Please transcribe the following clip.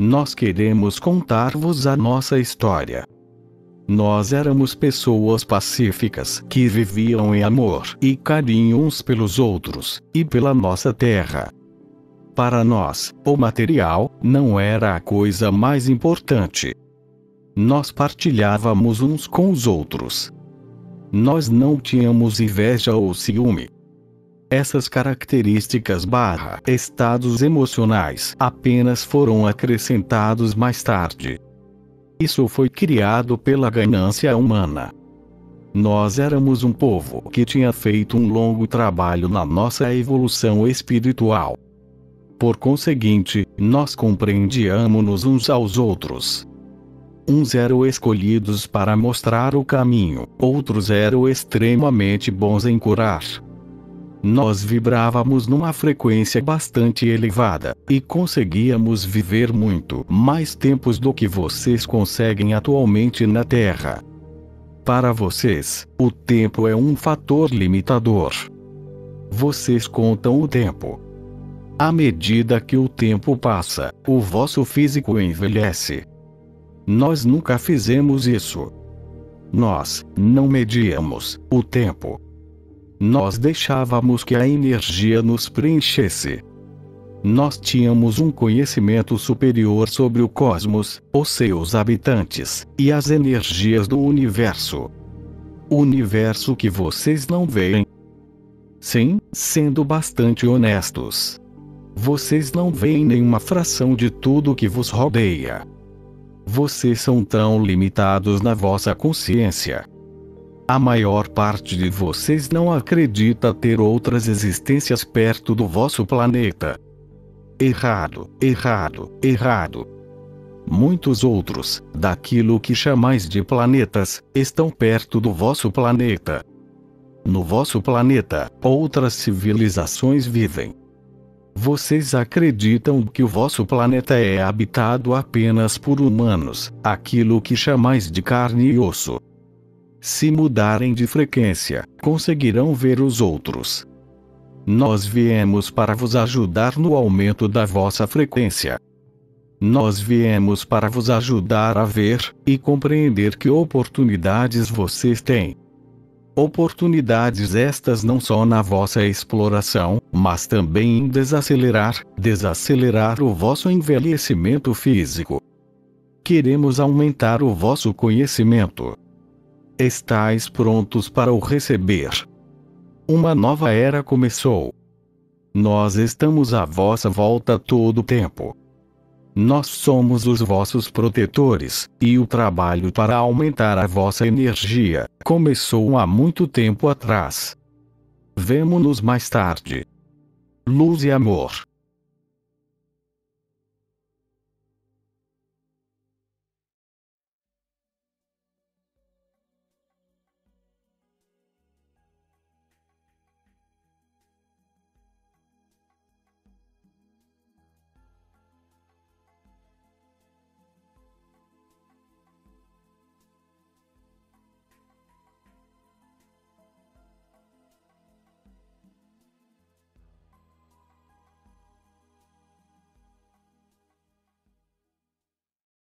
Nós queremos contar-vos a nossa história. Nós éramos pessoas pacíficas que viviam em amor e carinho uns pelos outros, e pela nossa terra. Para nós, o material não era a coisa mais importante. Nós partilhávamos uns com os outros. Nós não tínhamos inveja ou ciúme. Essas características / estados emocionais apenas foram acrescentados mais tarde. Isso foi criado pela ganância humana. Nós éramos um povo que tinha feito um longo trabalho na nossa evolução espiritual. Por conseguinte, nós compreendíamos-nos uns aos outros. Uns eram escolhidos para mostrar o caminho, outros eram extremamente bons em curar. Nós vibrávamos numa frequência bastante elevada, e conseguíamos viver muito mais tempos do que vocês conseguem atualmente na Terra. Para vocês, o tempo é um fator limitador. Vocês contam o tempo. À medida que o tempo passa, o vosso físico envelhece. Nós nunca fizemos isso. Nós não medíamos o tempo. Nós deixávamos que a energia nos preenchesse. Nós tínhamos um conhecimento superior sobre o cosmos, os seus habitantes, e as energias do universo. O universo que vocês não veem. Sim, sendo bastante honestos. Vocês não veem nenhuma fração de tudo que vos rodeia. Vocês são tão limitados na vossa consciência. A maior parte de vocês não acredita ter outras existências perto do vosso planeta. Errado, errado, errado. Muitos outros, daquilo que chamais de planetas, estão perto do vosso planeta. No vosso planeta, outras civilizações vivem. Vocês acreditam que o vosso planeta é habitado apenas por humanos, aquilo que chamais de carne e osso. Se mudarem de frequência, conseguirão ver os outros. Nós viemos para vos ajudar no aumento da vossa frequência. Nós viemos para vos ajudar a ver e compreender que oportunidades vocês têm. Oportunidades estas não só na vossa exploração, mas também em desacelerar o vosso envelhecimento físico. Queremos aumentar o vosso conhecimento. Estais prontos para o receber. Uma nova era começou. Nós estamos à vossa volta todo o tempo. Nós somos os vossos protetores, e o trabalho para aumentar a vossa energia começou há muito tempo atrás. Vemo-nos mais tarde. Luz e amor.